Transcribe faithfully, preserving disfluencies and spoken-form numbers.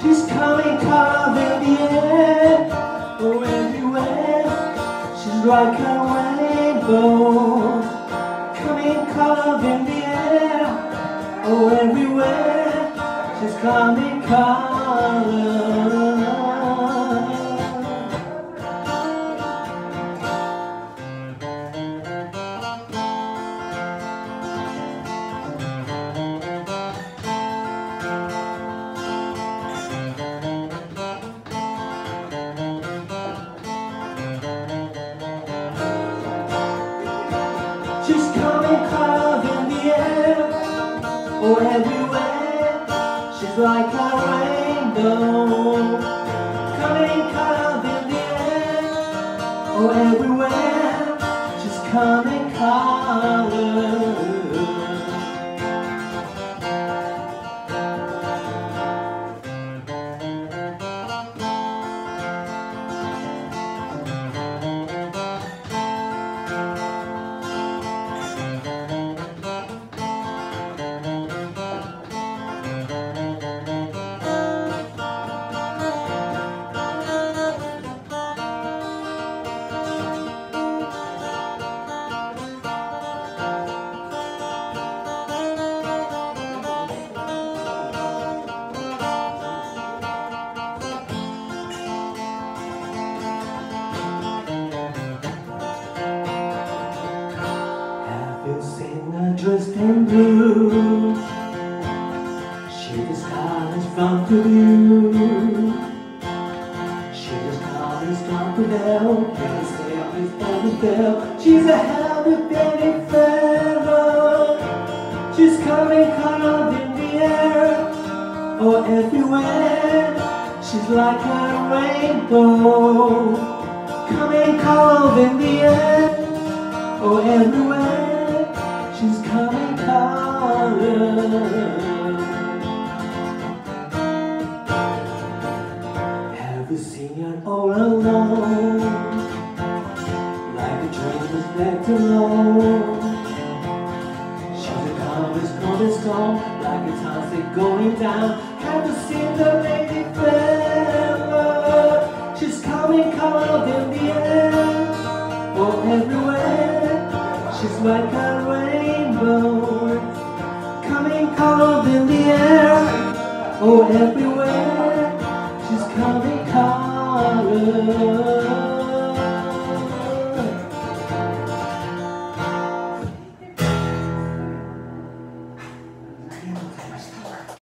She's coming colored in the air, oh everywhere. She's like a rainbow, coming colored in the air, oh everywhere. She's coming colored. She's coming colored in the air, oh everywhere. She's like a rainbow, coming colored in the air, oh everywhere. She's coming colored. You seen her dressed in blue, she just comes from the view. She just comes from the bell, can't stay up with every bell. She's a happy baby fellow. She's coming colored in the air, oh everywhere. She's like a rainbow, coming colored in the air, oh everywhere. She's coming colored. Have you seen her all alone, like a train that's left alone? She's a calmest, calmest storm, like a sunset going down. Have you seen the lady fella? She's coming colored in the air, oh everywhere. She's like a rainbow, coming colored in the air,